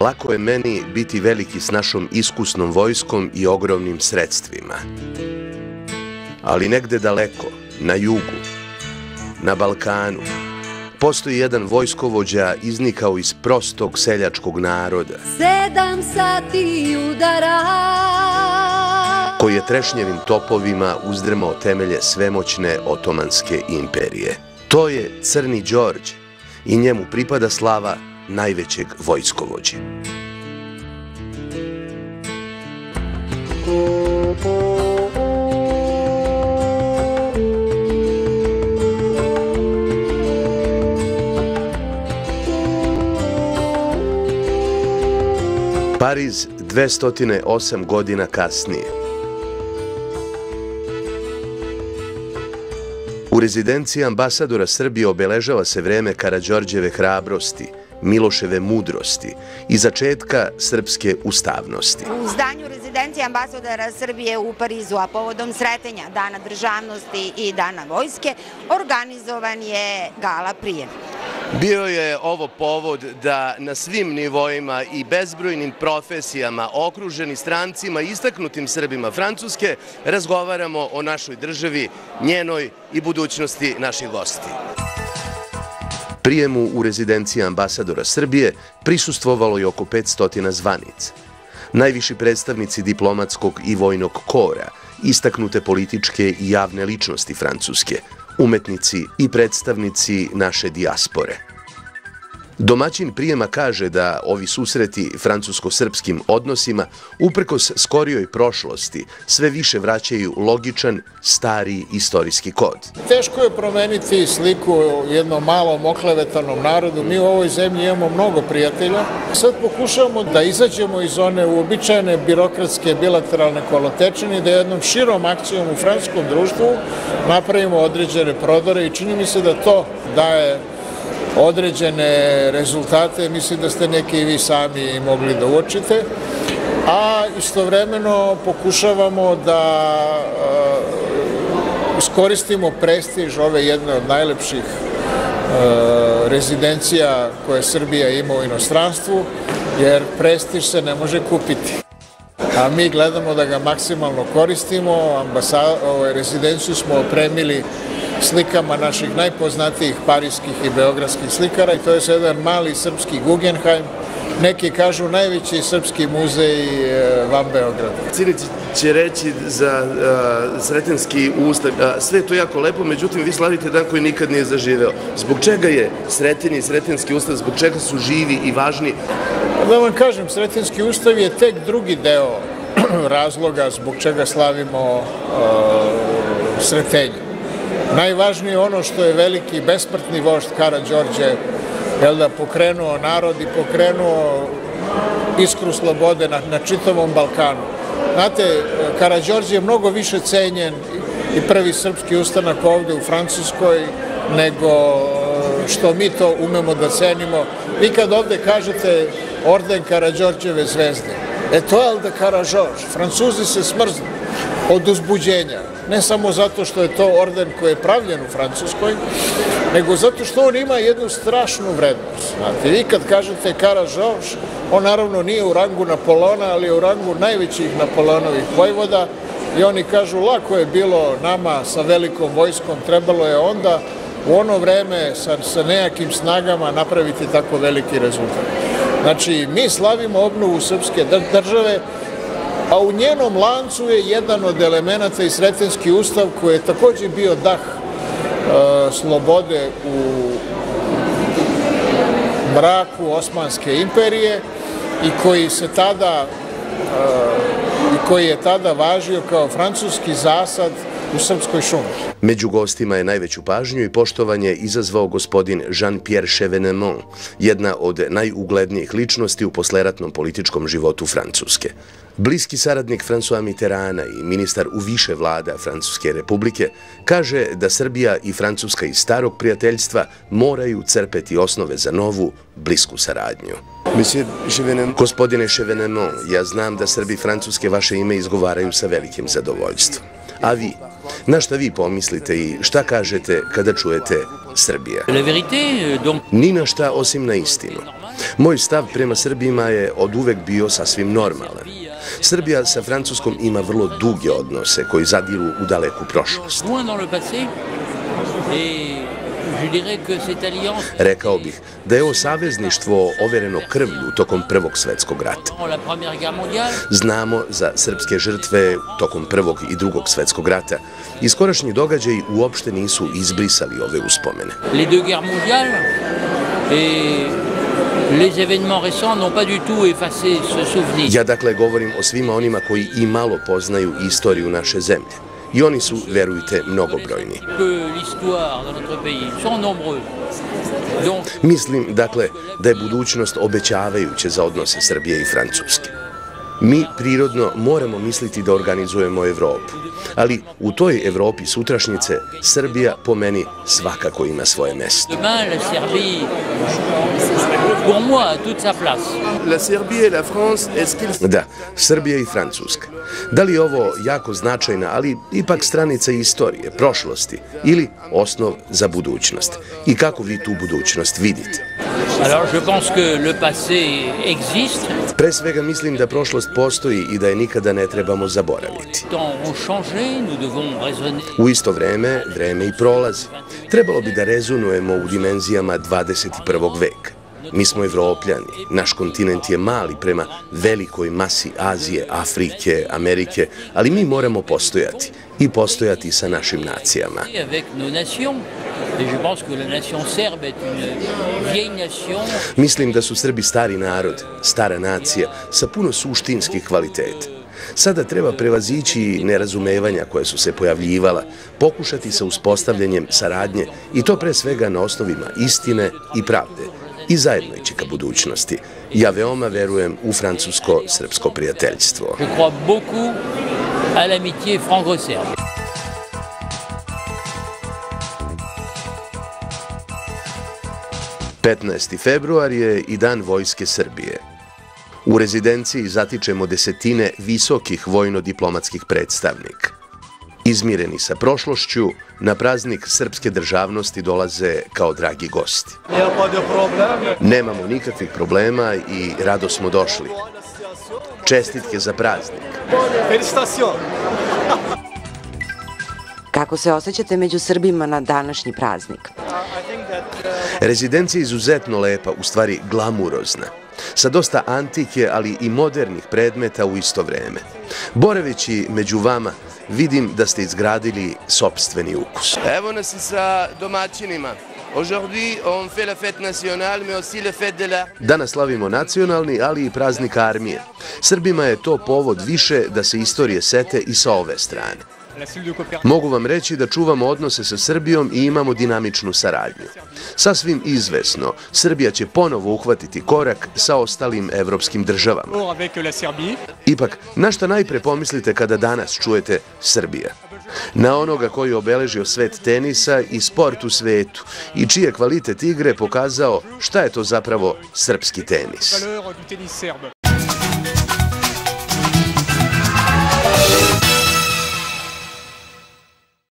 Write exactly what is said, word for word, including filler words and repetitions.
lako je meni biti veliki s našom iskusnom vojskom i ogromnim sredstvima. Ali negde daleko, na jugu, na Balkanu, postoji jedan vojskovođa iznikao iz prostog seljačkog naroda, Sedam sati udara, koji je trešnjevim topovima uzdrmao temelje svemoćne otomanske imperije. To je Crni Đorđe i njemu pripada slava najvećeg vojskovođe. Pariz dvesta osam godina kasnije. U rezidenciji ambasadora Srbije obeležava se vreme Karađorđeve hrabrosti, Miloševe mudrosti i začetka srpske ustavnosti. U zdanju rezidencije ambasadora Srbije u Parizu, a povodom sretenja Dana državnosti i Dana vojske, organizovan je gala prijem. Bio je ovo povod da na svim nivoima i bezbrojnim profesijama, okruženi strancima i istaknutim Srbima Francuske, razgovaramo o našoj državi, njenoj i budućnosti naših gostiju. Prijemu u rezidenciji ambasadora Srbije prisustvovalo je oko petsto zvanica. Najviši predstavnici diplomatskog i vojnog kora, istaknute političke i javne ličnosti Francuske, umetnici i predstavnici naše dijaspore. Domaćin prijema kaže da ovi susreti francusko-srpskim odnosima, uprkos skorijoj prošlosti, sve više vraćaju logičan, stari istorijski kod. Teško je promeniti sliku jednom malom oklevetanom narodu. Mi u ovoj zemlji imamo mnogo prijatelja. Sad pokušavamo da izađemo iz one uobičajene birokratske bilateralne kolotečine i da jednom širom akcijom u francuskom društvu napravimo određene prodore i čini mi se da to daje određene rezultate, mislim da ste neki i vi sami mogli da uočite, a istovremeno pokušavamo da iskoristimo prestiž ove jedne od najlepših rezidencija koje Srbija ima u inostranstvu, jer prestiž se ne može kupiti. A mi gledamo da ga maksimalno koristimo, rezidenciju smo opremili slikama naših najpoznatijih parijskih i beogradskih slikara i to je jedan mali srpski Guggenheim, neki kažu najveći srpski muzej van Beograda. Cinici će reći za Sretenski ustav, sve je to jako lepo, međutim vi slavite dan koji nikad nije zaživeo. Zbog čega je Sretenje i Sretenski ustav, zbog čega su živi i važni? Da vam kažem, Sretenski ustav je tek drugi deo razloga zbog čega slavimo Sretenje. Najvažnije je ono što je veliki besmrtni vožd Karađorđe pokrenuo narod i pokrenuo iskru slobode na čitavom Balkanu. Znate, Karađorđe je mnogo više cenjen i prvi srpski ustanak ovde u Francuskoj nego što mi to umemo da cenimo. Vi kad ovde kažete orden Karađorđeve zvezde, e to je Alda Karađorđ, Francuzi se smrznu od uzbuđenja. Ne samo zato što je to orden koji je pravljen u Francuskoj, nego zato što on ima jednu strašnu vrednost. Znate, vi kad kažete Karađorđ, on naravno nije u rangu Napoleona, ali je u rangu najvećih Napoleonovih vojvoda i oni kažu lako je bilo nama sa velikom vojskom, trebalo je onda u ono vreme sa nejakim snagama napraviti tako veliki rezultat. Znači, mi slavimo obnovu srpske države, a u njenom lancu je jedan od elemenata i Sretenski ustav koji je također bio dah slobode u mraku Osmanske imperije i koji se tada i koji je tada važio kao francuski zasad u srpskoj šumi. Među gostima je najveću pažnju i poštovanje izazvao gospodin Jean-Pierre Chevènement, jedna od najuglednijih ličnosti u posleratnom političkom životu Francuske. Bliski saradnik François Mitterranda i ministar u više vlada Francuske republike kaže da Srbija i Francuska iz starog prijateljstva moraju crpeti osnove za novu, blisku saradnju. Gospodine Chevènement, ja znam da Srbi Francuske vaše ime izgovaraju sa velikim zadovoljstvom. A vi, na šta vi pomislite i šta kažete kada čujete Srbija? Ni na šta osim na istinu. Moj stav prema Srbima je od uvek bio sasvim normalan. Srbija sa Francuskom ima vrlo duge odnose koji zadiru u daleku prošlost. Rekao bih da je ovo savezništvo overeno krvlju tokom Prvog svetskog rata. Znamo za srpske žrtve tokom Prvog i Drugog svetskog rata i skorašnji događaji uopšte nisu izbrisali ove uspomene. Ja dakle govorim o svima onima koji i malo poznaju istoriju naše zemlje. I oni su, verujte, mnogobrojni. Mislim, dakle, da je budućnost obećavajuća za odnose Srbije i Francuske. Mi prirodno moramo misliti da organizujemo Evropu, ali u toj Evropi sutrašnjice Srbija po meni svakako ima svoje mesto. Da, Srbija i Francuska. Da li je ovo jako značajna, ali ipak stranica istorije, prošlosti ili osnov za budućnost? I kako vi tu budućnost vidite? Pre svega mislim da prošlost postoji i da je nikada ne trebamo zaboraviti. U isto vreme, vreme i prolazi. Trebalo bi da rezonujemo u dimenzijama dvadeset prvog veka. Mi smo Evropljani, naš kontinent je mali prema velikoj masi Azije, Afrike, Amerike, ali mi moramo postojati i postojati sa našim nacijama. Mislim da su Srbi stari narod, stara nacija, sa puno suštinskih kvaliteta. Sada treba prevazići nerazumevanja koje su se pojavljivala, pokušati sa uspostavljanjem saradnje i to pre svega na osnovima istine i pravde i zajedno ići ka budućnosti. Ja veoma verujem u francusko-srpsko prijateljstvo. petnaesti februar je i Dan Vojske Srbije. U rezidenciji zatičemo desetine visokih vojno-diplomatskih predstavnika. Izmireni sa prošlošću, na praznik srpske državnosti dolaze kao dragi gosti. Nemamo nikakvih problema i rado smo došli. Čestitke za praznik. Kako se osjećate među Srbima na današnji praznik? Rezidencija je izuzetno lepa, u stvari glamurozna, sa dosta antike, ali i modernih predmeta u isto vreme. Boraveći među vama, vidim da ste izgradili sopstveni ukus. Evo nas i sa domaćinima. Danas slavimo nacionalni, ali i praznik armije. Srbima je to povod više da se istorije sete i sa ove strane. Mogu vam reći da čuvamo odnose sa Srbijom i imamo dinamičnu saradnju. Sasvim izvesno, Srbija će ponovo uhvatiti korak sa ostalim evropskim državama. Ipak, na šta najpre pomislite kada danas čujete Srbija? Na onoga koji je obeležio svet tenisa i sport u svetu i čiji je kvalitet igre pokazao šta je to zapravo srpski tenis.